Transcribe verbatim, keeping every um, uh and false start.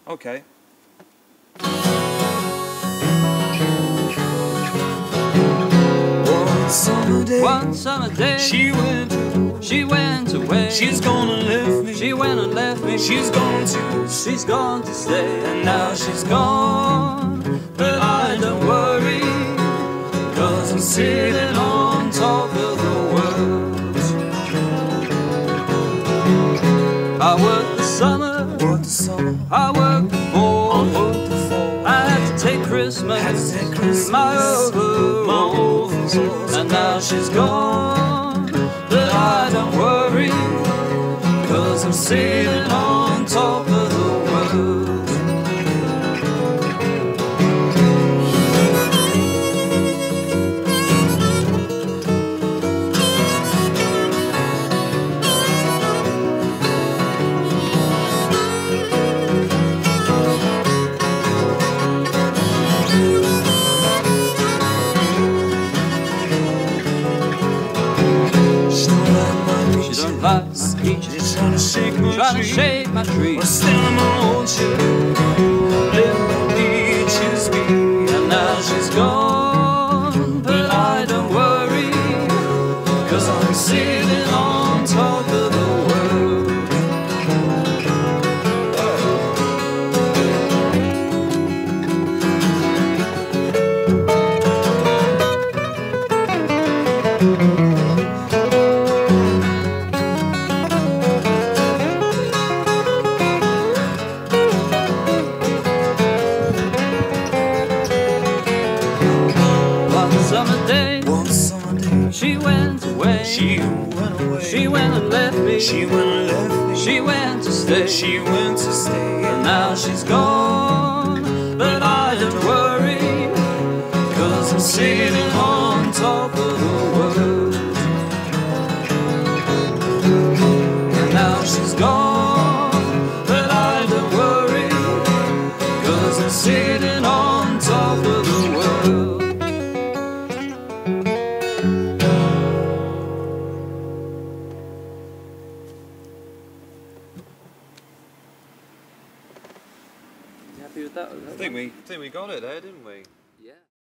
Okay. One summer day, One summer day, she went, she went away. she's gonna leave me. She went and left me. She's gone to, She's gone to stay, and now she's gone. But I don't worry, 'cause I'm sitting on top of the world. I worked the summer, work the summer, I worked the fall. I worked the fall. I had to take Christmas, Had to take Christmas, my overalls, my overalls. and now she's gone. But I don't worry, 'cause I'm sitting on top of the world. Like my peaches, trying to shake my trying to tree. shake my tree. We're still in my old ship, let the beaches be. And now she's gone, but I don't worry, 'cause I'm sitting on top of the world. Summer day, one summer day, she went away. she went away. She went and left me. She went and left me. She went to stay. She went to stay. And now she's gone, but I don't worry, 'cause I'm sitting on top of the world. And now she's gone, but I don't worry, 'cause I'm sitting on top of the world. Happy with that? I think we, I think we got it there, didn't we?